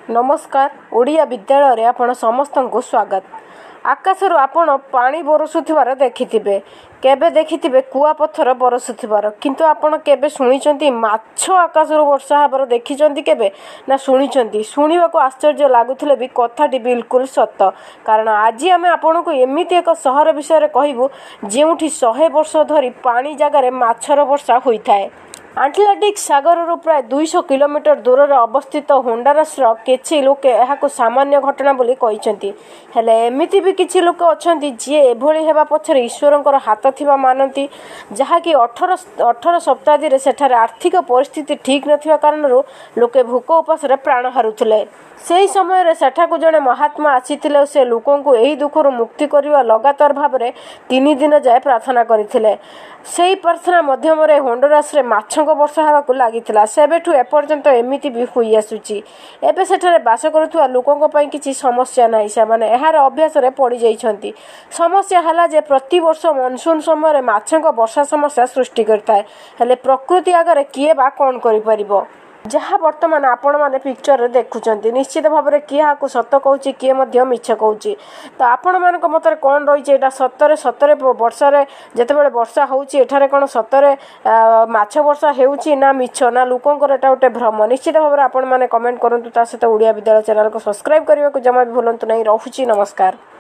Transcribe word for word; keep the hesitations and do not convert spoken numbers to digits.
नमस्कार। ओडिया विद्यालय रे आपण समस्त को स्वागत। आकाशरू आपण पानी बरसुथिबार देखिथिबे, केबे देखिथिबे कुआ पत्थर बरसुथिबार, किंतु आपण केबे सुनिचंती माछ आकाशरू वर्षा हबार देखिचंती केबे ना सुनिचंती? सुनिबाको आश्चर्य लागुथिले भी कथाटी बिल्कुल सत। कारण आज आमे आपण को एमिति एक शहर विषय रे कहिबु जेउठी सौ वर्ष धरी पानी जगार माछर वर्षा होइथाय। आटलांटिक सागर प्राय दुईश किलोमीटर दूर में अवस्थित होंडुरासर किछि लोके एहाको सामान्य घटना बोली कहिसेंती। हेले एमिति भी किछि लोक अछंती जे एभली हेबा पछरे ईश्वरंकर हाथ थिबा मानंती, जहाँकि अठारह अठारह शताब्दी रे सेठारे आर्थिक परिस्थिति ठीक नथिबा कारणरू लोके भूख उपास रे प्राण हारुथिले। सेही समय रे सेठाकु जणे महात्मा आसीथिले, से लोकंकु एही दुखरु मुक्ति करिवा लगातार भाबरे तीन दिन जाय प्रार्थना करिथिले। सेही प्रार्थना मध्यम रे होंडुरास रे माछक वर्षा हेबाकु लागिथिला। सेबेठु एपर्यंत एमिति भी होई आसुची। एबे सेठारे बास करुथुवा लोकंक पई किछि समस्या नाही, सेमाने एहार अभ्यास रे पड़ी जाइछंती। समस्या हला जे प्रति वर्ष मनसून समय रे माछक वर्षा समस्या सृष्टि करताय, हेले प्रकृति आगरे किए बा कोन करि परिबो। जहाँ वर्तमान आपण मैंने पिक्चर देखुं निश्चित भाव में किए को सत कहूँ किए मिछ कहूँ। तो आपण मान मत कौन रही है सतरे सतरे वर्षा जिते वर्षा होठार कौन सतरे माछ वर्षा होना मिछ ना लोकंर एटा गोटे भ्रम। निश्चित भाव में आपण मैंने कमेंट करूँ। सहित ओडिया विद्यालय चैनल को सब्सक्राइब करने को जमा भी भूलु नहीं। रहुची नमस्कार।